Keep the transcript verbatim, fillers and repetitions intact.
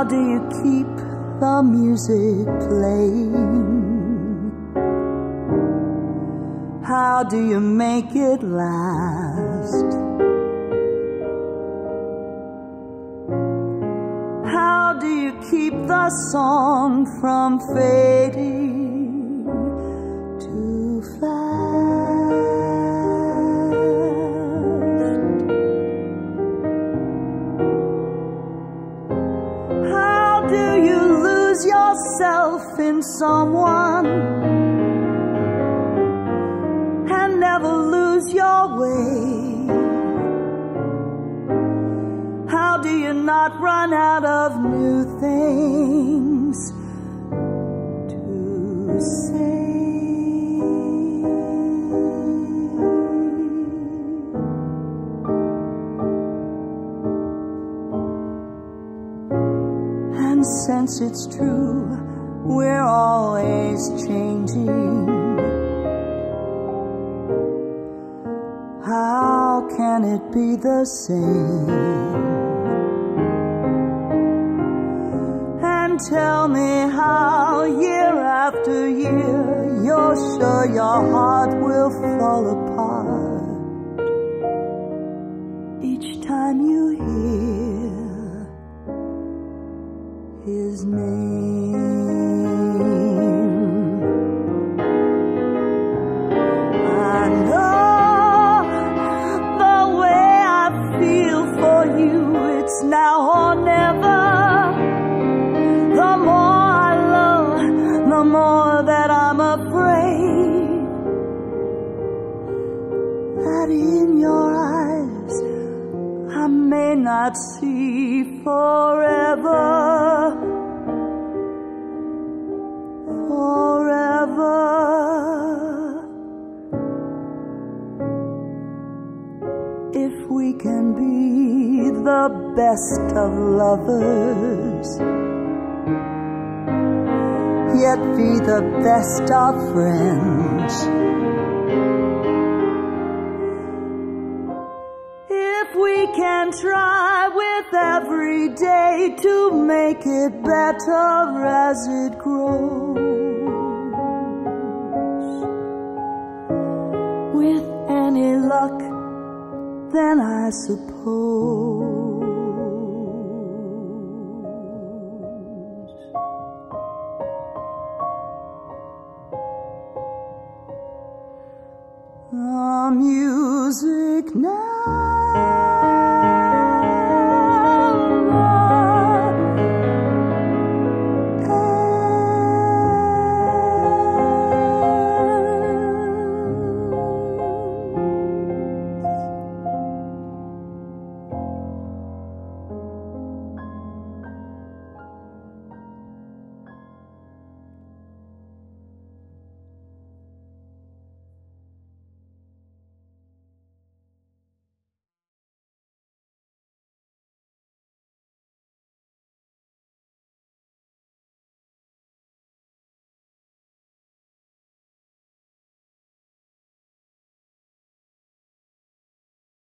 How do you keep the music playing? How do you make it last? How do you keep the song from fading too fast? How do you lose yourself in someone and never lose your way? How do you not run out of new things to say? And since it's true, we're always changing, how can it be the same? And tell me how year after year you're sure your heart will fall apart each time you hear his name. I know the way I feel for you, it's now or never. The more I love, the more that I'm afraid that in your eyes I may not see forever, forever. If we can be the best of lovers, yet be the best of friends, if we can try with every day to make it better as it grows, with any luck, then I suppose